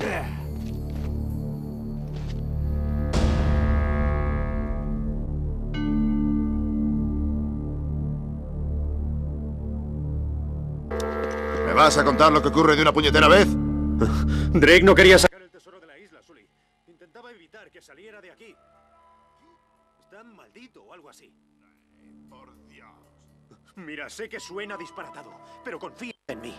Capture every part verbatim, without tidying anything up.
¿Me vas a contar lo que ocurre de una puñetera vez? Drake no quería sacar el tesoro de la isla, Sully. Intentaba evitar que saliera de aquí. Está maldito o algo así. Por Dios. Mira, sé que suena disparatado, pero confía en mí.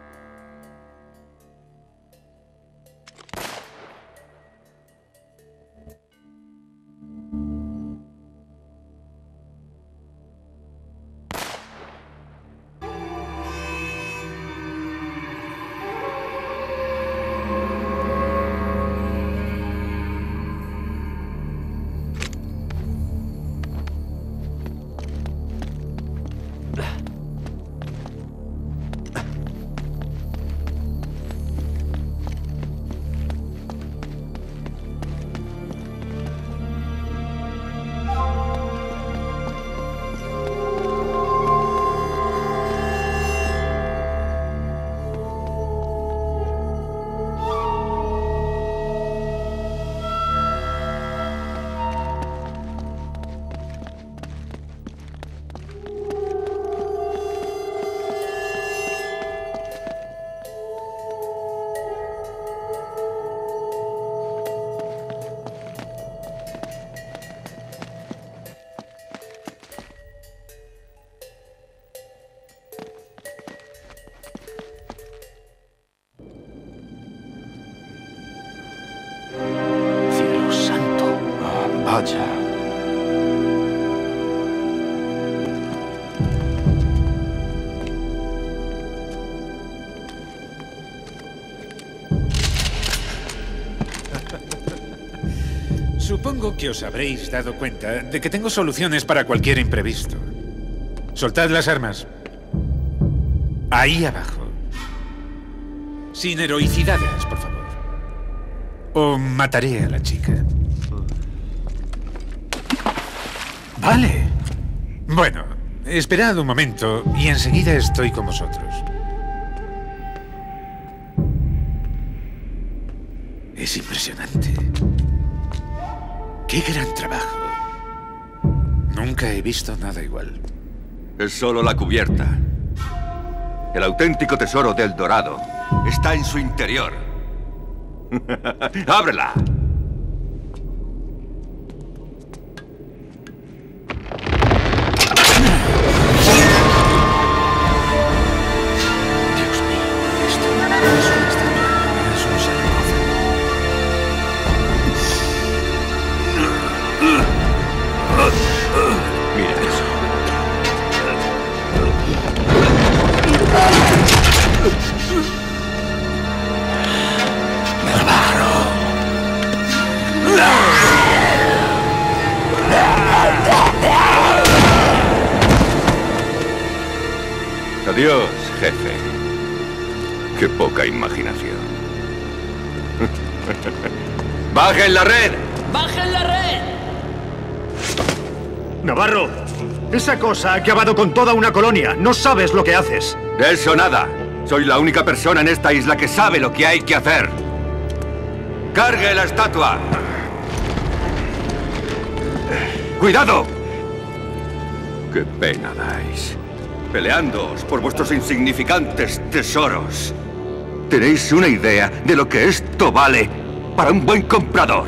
Vaya. Supongo que os habréis dado cuenta de que tengo soluciones para cualquier imprevisto. Soltad las armas. Ahí abajo. Sin heroicidades, por favor. O mataré a la chica. Vale. Bueno, esperad un momento y enseguida estoy con vosotros. Es impresionante. ¡Qué gran trabajo! Nunca he visto nada igual. Es solo la cubierta. El auténtico tesoro del Dorado está en su interior. ¡Ábrela! Adiós, jefe. Qué poca imaginación. ¡Bajen la red! ¡Bajen la red! Navarro, esa cosa ha acabado con toda una colonia. No sabes lo que haces. De eso nada. Soy la única persona en esta isla que sabe lo que hay que hacer. ¡Cargue la estatua! ¡Cuidado! ¡Qué pena dais! Peleándoos por vuestros insignificantes tesoros. ¿Tenéis una idea de lo que esto vale para un buen comprador?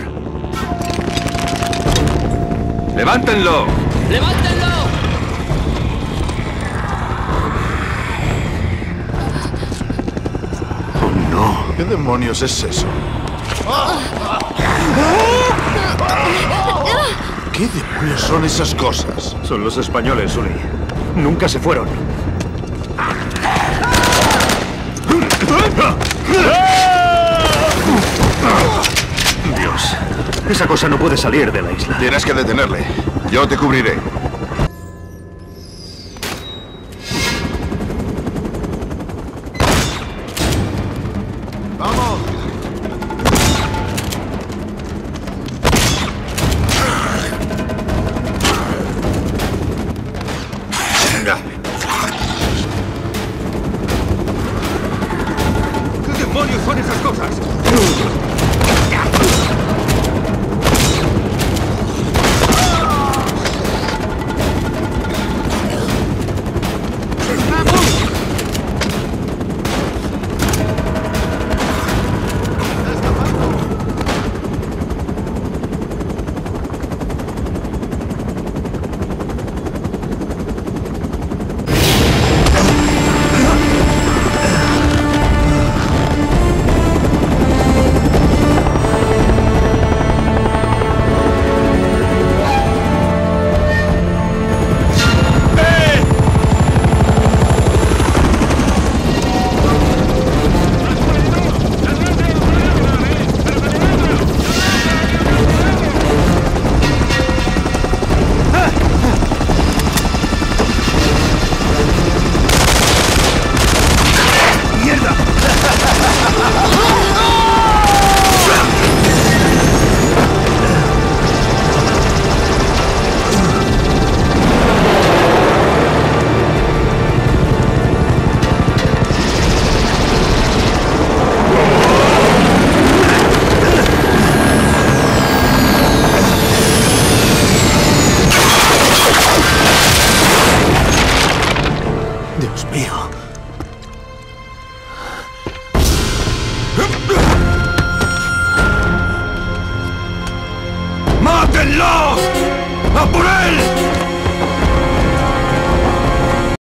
¡Levántenlo! ¡Levántenlo! Oh, no. ¿Qué demonios es eso? ¿Qué demonios son esas cosas? Son los españoles, Sully. Nunca se fueron. Dios, esa cosa no puede salir de la isla. Tienes que detenerle. Yo te cubriré. ¡Vamos! Venga. ¿Qué demonios son esas esas cosas! Dios mío. ¡Mátenlo! ¡A por él!